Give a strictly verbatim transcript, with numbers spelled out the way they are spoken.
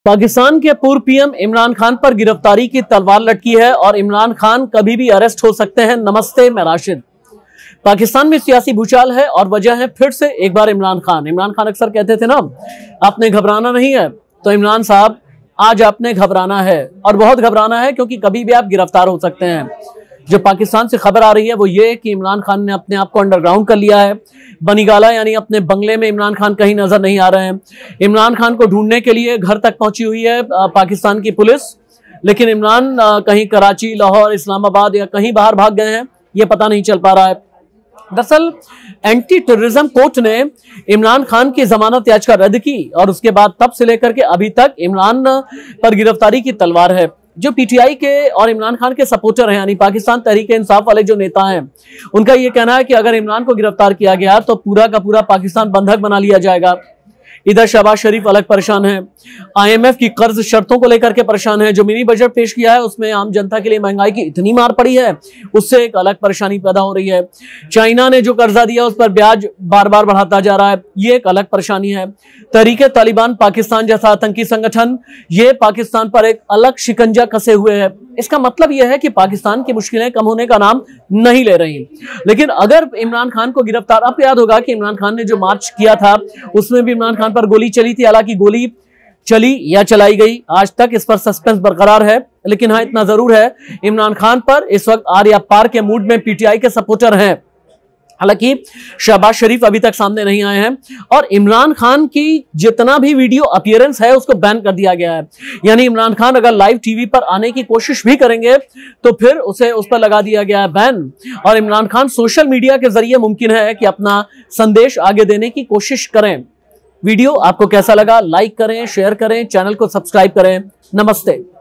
पाकिस्तान के पूर्व पीएम इमरान खान पर गिरफ्तारी की तलवार लटकी है और इमरान खान कभी भी अरेस्ट हो सकते हैं। नमस्ते, मैं राशिद। पाकिस्तान में सियासी भूचाल है और वजह है फिर से एक बार इमरान खान। इमरान खान अक्सर कहते थे ना, आपने घबराना नहीं है, तो इमरान साहब आज आपने घबराना है और बहुत घबराना है, क्योंकि कभी भी आप गिरफ्तार हो सकते हैं। जो पाकिस्तान से खबर आ रही है वो ये कि इमरान खान ने अपने आप को अंडरग्राउंड कर लिया है। बनीगाला यानी अपने बंगले में इमरान खान कहीं नजर नहीं आ रहे हैं। इमरान खान को ढूंढने के लिए घर तक पहुंची हुई है पाकिस्तान की पुलिस, लेकिन इमरान कहीं कराची, लाहौर, इस्लामाबाद या कहीं बाहर भाग गए हैं, ये पता नहीं चल पा रहा है। दरअसल एंटी टेररिज्म कोर्ट ने इमरान खान की जमानत याचिका रद्द की और उसके बाद तब से लेकर के अभी तक इमरान पर गिरफ्तारी की तलवार है। जो पीटीआई के और इमरान खान के सपोर्टर हैं, यानी पाकिस्तान तहरीक इंसाफ वाले जो नेता हैं, उनका यह कहना है कि अगर इमरान को गिरफ्तार किया गया तो पूरा का पूरा पाकिस्तान बंधक बना लिया जाएगा। इधर शहबाज शरीफ अलग परेशान है, आईएमएफ की कर्ज शर्तों को लेकर के परेशान है। जो मिनी बजट पेश किया है उसमें आम जनता के लिए महंगाई की इतनी मार पड़ी है, उससे एक अलग परेशानी पैदा हो रही है। चाइना ने जो कर्जा दिया उस पर ब्याज बार बार बढ़ाता जा रहा है, ये एक अलग परेशानी है। तहरीक तालिबान पाकिस्तान जैसा आतंकी संगठन, ये पाकिस्तान पर एक अलग शिकंजा कसे हुए है। इसका मतलब यह है कि पाकिस्तान की मुश्किलें कम होने का नाम नहीं ले रही। लेकिन अगर इमरान खान को गिरफ्तार, आपको याद होगा कि इमरान खान ने जो मार्च किया था उसमें भी इमरान खान पर गोली चली थी। हालांकि गोली चली या चलाई गई, आज तक इस पर सस्पेंस बरकरार है। लेकिन हाँ, इतना जरूर है, इमरान खान पर इस वक्त आर या पार के मूड में पीटीआई के सपोर्टर हैं। हालांकि शहबाज शरीफ अभी तक सामने नहीं आए हैं और इमरान खान की जितना भी वीडियो अपीयरेंस है उसको बैन कर दिया गया है। यानी इमरान खान अगर लाइव टीवी पर आने की कोशिश भी करेंगे तो फिर उसे उस पर लगा दिया गया है बैन। और इमरान खान सोशल मीडिया के जरिए मुमकिन है कि अपना संदेश आगे देने की कोशिश करें। वीडियो आपको कैसा लगा? लाइक करें, शेयर करें, चैनल को सब्सक्राइब करें। नमस्ते।